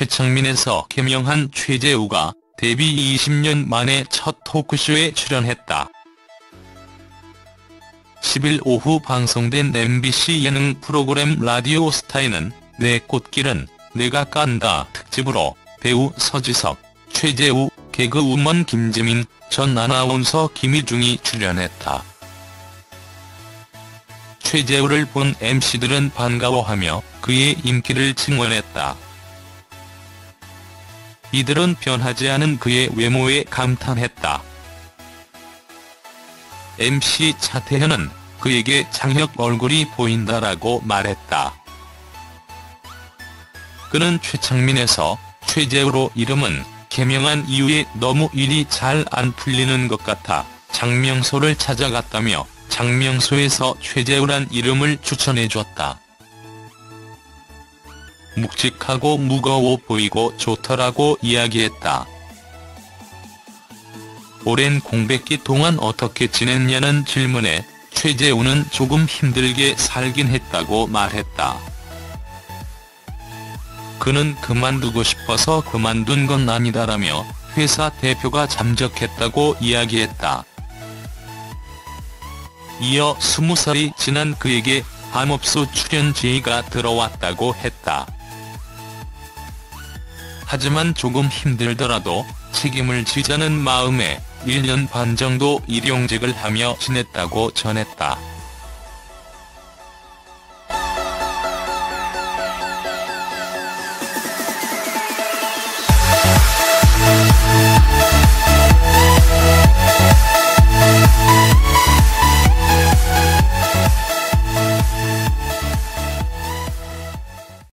최창민에서 개명한 최재우가 데뷔 20년 만에 첫 토크쇼에 출연했다. 10일 오후 방송된 MBC 예능 프로그램 라디오스타에는 내 꽃길은 내가 깐다 특집으로 배우 서지석, 최재우, 개그우먼 김재민, 전 아나운서 김희중이 출연했다. 최재우를 본 MC들은 반가워하며 그의 인기를 증언했다. 이들은 변하지 않은 그의 외모에 감탄했다. MC 차태현은 그에게 장혁 얼굴이 보인다라고 말했다. 그는 최창민에서 최재우로 이름은 개명한 이후에 너무 일이 잘 안 풀리는 것 같아 장명소를 찾아갔다며 장명소에서 최재우란 이름을 추천해줬다. 묵직하고 무거워 보이고 좋더라고 이야기했다. 오랜 공백기 동안 어떻게 지냈냐는 질문에 최재우는 조금 힘들게 살긴 했다고 말했다. 그는 그만두고 싶어서 그만둔 건 아니다라며 회사 대표가 잠적했다고 이야기했다. 이어 20살이 지난 그에게 밤업소 출연 제의가 들어왔다고 했다. 하지만 조금 힘들더라도 책임을 지자는 마음에 1년 반 정도 일용직을 하며 지냈다고 전했다.